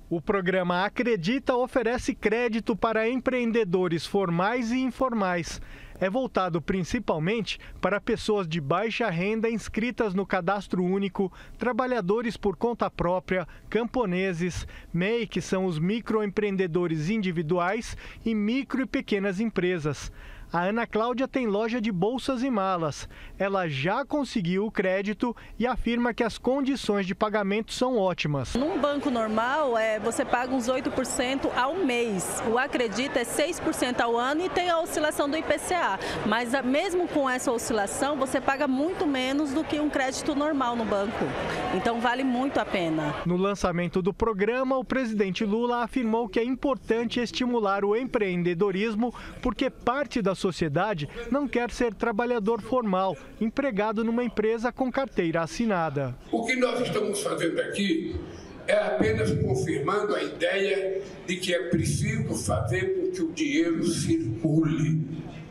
O programa Acredita oferece crédito para empreendedores formais e informais. É voltado principalmente para pessoas de baixa renda inscritas no Cadastro Único, trabalhadores por conta própria, camponeses, MEI, que são os microempreendedores individuais, e micro e pequenas empresas. A Ana Cláudia tem loja de bolsas e malas. Ela já conseguiu o crédito e afirma que as condições de pagamento são ótimas. Num banco normal, você paga uns 8% ao mês. O Acredita é 6% ao ano e tem a oscilação do IPCA. Mas mesmo com essa oscilação, você paga muito menos do que um crédito normal no banco. Então vale muito a pena. No lançamento do programa, o presidente Lula afirmou que é importante estimular o empreendedorismo porque parte da sociedade não quer ser trabalhador formal, empregado numa empresa com carteira assinada. O que nós estamos fazendo aqui é apenas confirmando a ideia de que é preciso fazer com que o dinheiro circule.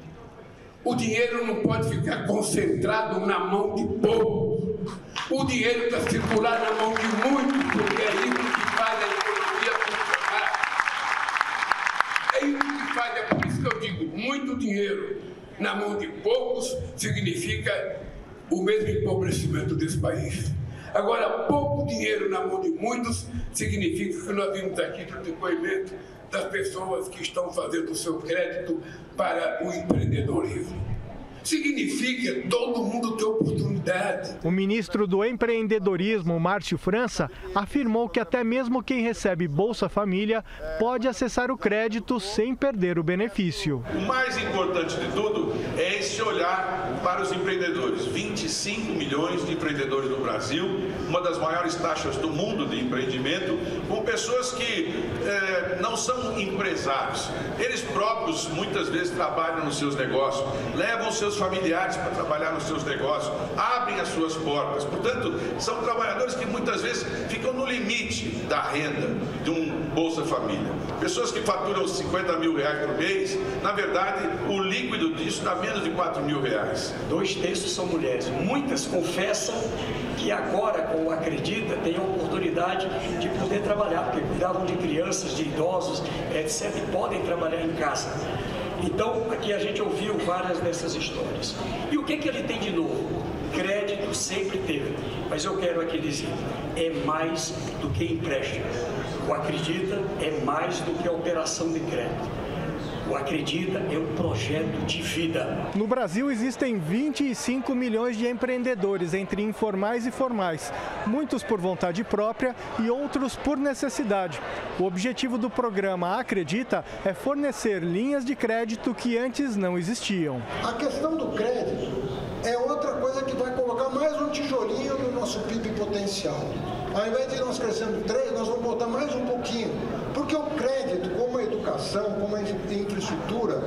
O dinheiro não pode ficar concentrado na mão de poucos. O dinheiro está circular na mão de muitos, porque é isso que faz a economia funcionar. É isso que faz, é por isso que eu digo, muito dinheiro na mão de poucos significa o mesmo empobrecimento desse país. Agora, pouco dinheiro na mão de muitos significa que nós vimos aqui do depoimento das pessoas que estão fazendo o seu crédito para o empreendedorismo. Significa todo mundo ter oportunidade. O ministro do Empreendedorismo, Márcio França, afirmou que até mesmo quem recebe Bolsa Família pode acessar o crédito sem perder o benefício. O mais importante de tudo é esse olhar para os empreendedores. 25 milhões de empreendedores no Brasil, uma das maiores taxas do mundo de empreendimento, com pessoas que não são empresários. Eles próprios muitas vezes trabalham nos seus negócios, levam seus familiares para trabalhar nos seus negócios, abrem as suas portas. Portanto, são trabalhadores que muitas vezes ficam no limite da renda de um Bolsa Família. Pessoas que faturam 50 mil reais por mês, na verdade, o líquido disso dá menos de 4 mil reais. 2/3 são mulheres. Muitas confessam que agora, com o Acredita, têm a oportunidade de poder trabalhar, porque cuidavam de crianças, de idosos, etc., e podem trabalhar em casa. Então, aqui a gente ouviu várias dessas histórias. E o que ele tem de novo? Crédito sempre teve, mas eu quero aqui dizer, é mais do que empréstimo. O Acredita é mais do que a operação de crédito. O Acredita é um projeto de vida. No Brasil existem 25 milhões de empreendedores, entre informais e formais, muitos por vontade própria e outros por necessidade. O objetivo do programa Acredita é fornecer linhas de crédito que antes não existiam. A questão do crédito é outra coisa que vai colocar mais um tijolinho no nosso PIB potencial. Ao invés de nós crescendo 3, nós vamos botar mais um pouquinho. Porque o crédito, como a educação, como a infraestrutura,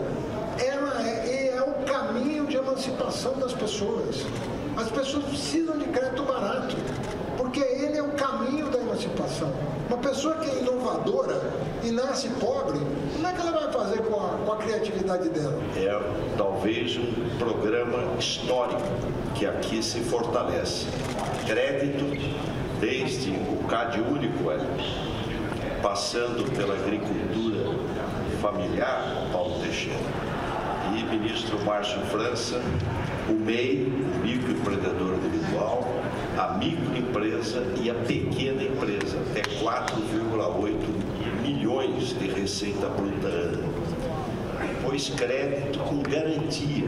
é o caminho de emancipação das pessoas. As pessoas precisam de crédito barato, porque ele é o caminho da emancipação. Uma pessoa que é inovadora e nasce pobre, como é que ela vai fazer com a criatividade dela? É talvez um programa histórico que aqui se fortalece. Crédito, desde o CAD único, passando pela agricultura familiar, Paulo Teixeira, e ministro Márcio França, o MEI, o microempreendedor individual, a microempresa e a pequena empresa, até 4,8 milhões de receita bruta ano. Depois crédito com garantia,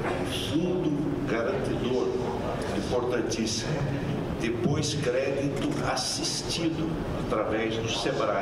fundo garantidor, importantíssimo. Depois crédito assistido através do SEBRAE.